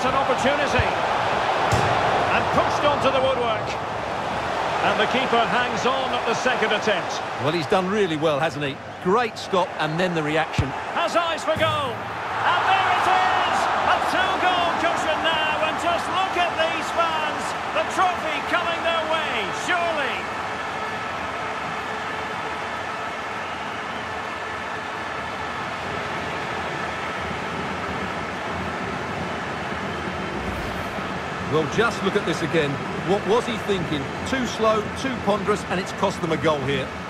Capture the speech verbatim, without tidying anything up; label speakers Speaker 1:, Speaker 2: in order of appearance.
Speaker 1: an opportunity. And pushed onto the woodwork. And the keeper hangs on at the second attempt.
Speaker 2: Well, he's done really well, hasn't he? Great stop, and then the reaction.
Speaker 1: Has eyes for goal. And there it is! A two-goal cushion now, and just look at these fans. The trophy coming their way, surely.
Speaker 2: Well, just look at this again. What was he thinking? Too slow, too ponderous, and it's cost them a goal here.